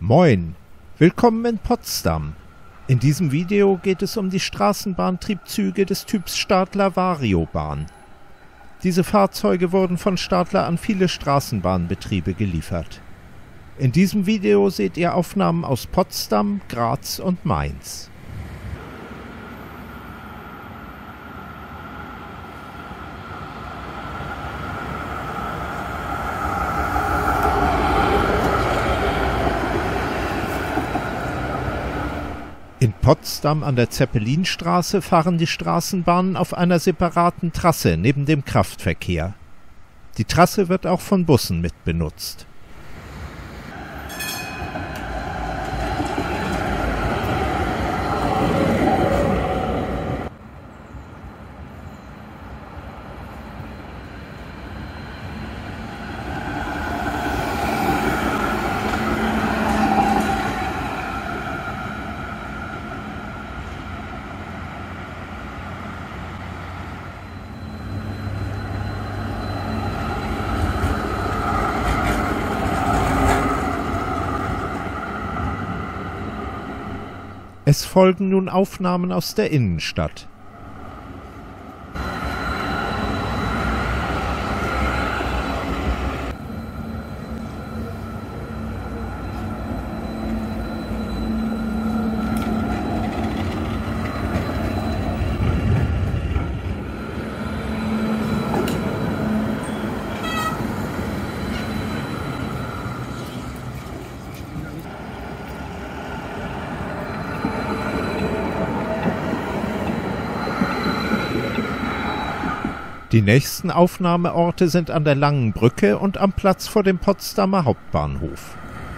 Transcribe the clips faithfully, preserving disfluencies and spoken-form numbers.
Moin, willkommen in Potsdam. In diesem Video geht es um die Straßenbahntriebzüge des Typs Stadler Variobahn. Diese Fahrzeuge wurden von Stadler an viele Straßenbahnbetriebe geliefert. In diesem Video seht ihr Aufnahmen aus Potsdam, Graz und Mainz. In Potsdam an der Zeppelinstraße fahren die Straßenbahnen auf einer separaten Trasse neben dem Kraftverkehr. Die Trasse wird auch von Bussen mitbenutzt. Es folgen nun Aufnahmen aus der Innenstadt. Die nächsten Aufnahmeorte sind an der Langen Brücke und am Platz vor dem Potsdamer Hauptbahnhof.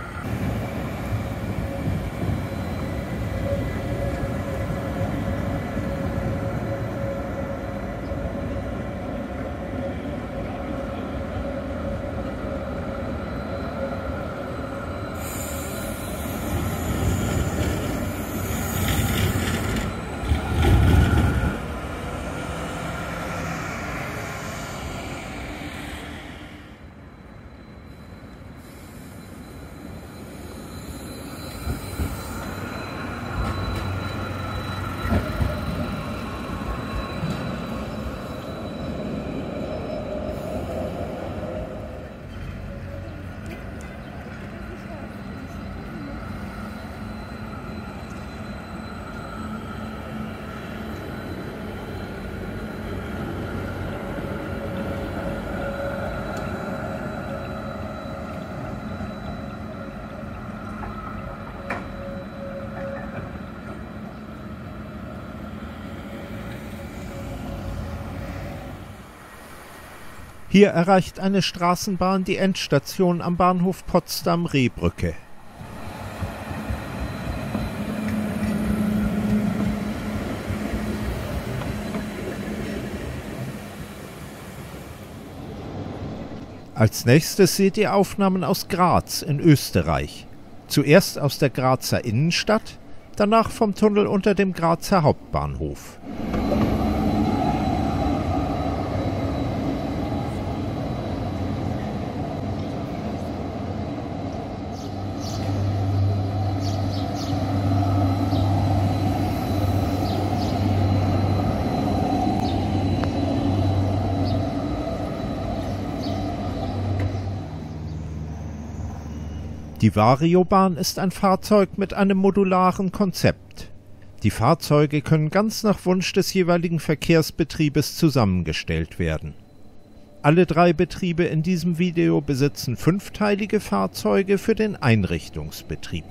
Hier erreicht eine Straßenbahn die Endstation am Bahnhof Potsdam-Rehbrücke. Als nächstes seht ihr Aufnahmen aus Graz in Österreich. Zuerst aus der Grazer Innenstadt, danach vom Tunnel unter dem Grazer Hauptbahnhof. Die Variobahn ist ein Fahrzeug mit einem modularen Konzept. Die Fahrzeuge können ganz nach Wunsch des jeweiligen Verkehrsbetriebes zusammengestellt werden. Alle drei Betriebe in diesem Video besitzen fünfteilige Fahrzeuge für den Einrichtungsbetrieb.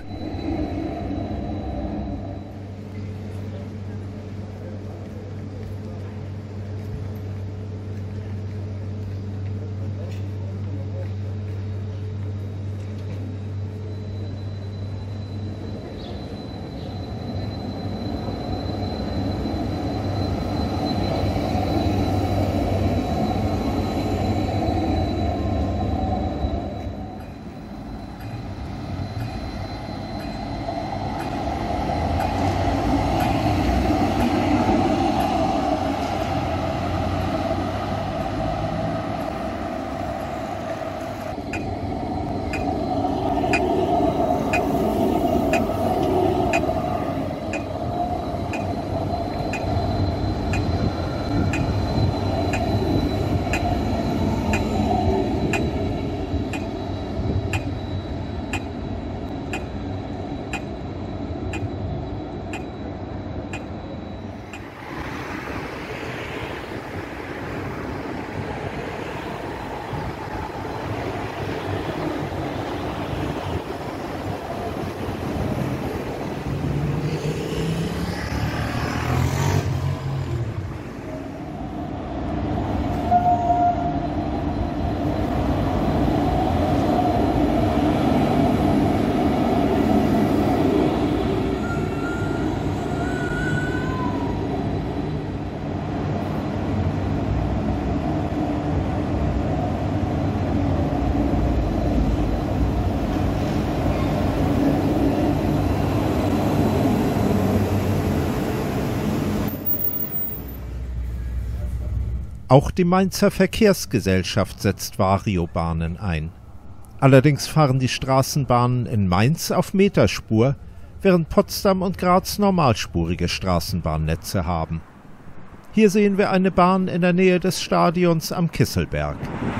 Auch die Mainzer Verkehrsgesellschaft setzt Variobahnen ein. Allerdings fahren die Straßenbahnen in Mainz auf Meterspur, während Potsdam und Graz normalspurige Straßenbahnnetze haben. Hier sehen wir eine Bahn in der Nähe des Stadions am Kisselberg.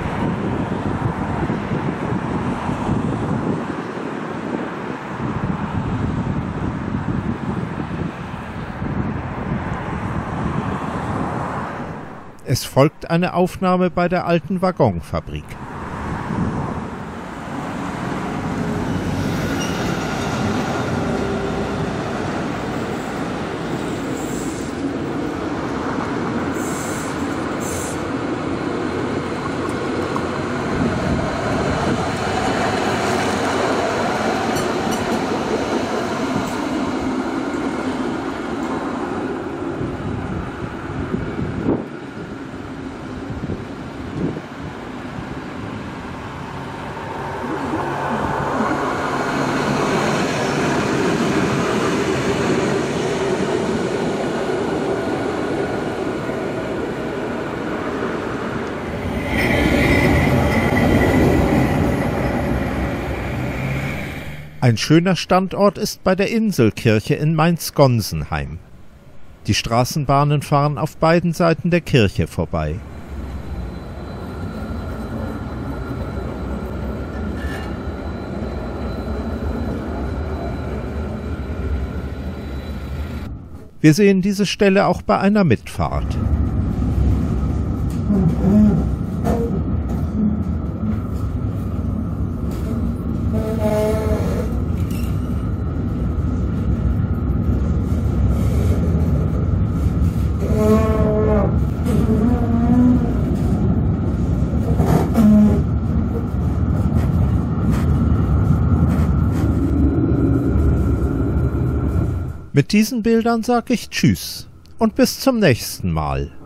Es folgt eine Aufnahme bei der alten Waggonfabrik. Ein schöner Standort ist bei der Inselkirche in Mainz-Gonsenheim. Die Straßenbahnen fahren auf beiden Seiten der Kirche vorbei. Wir sehen diese Stelle auch bei einer Mitfahrt. Mit diesen Bildern sage ich Tschüss und bis zum nächsten Mal.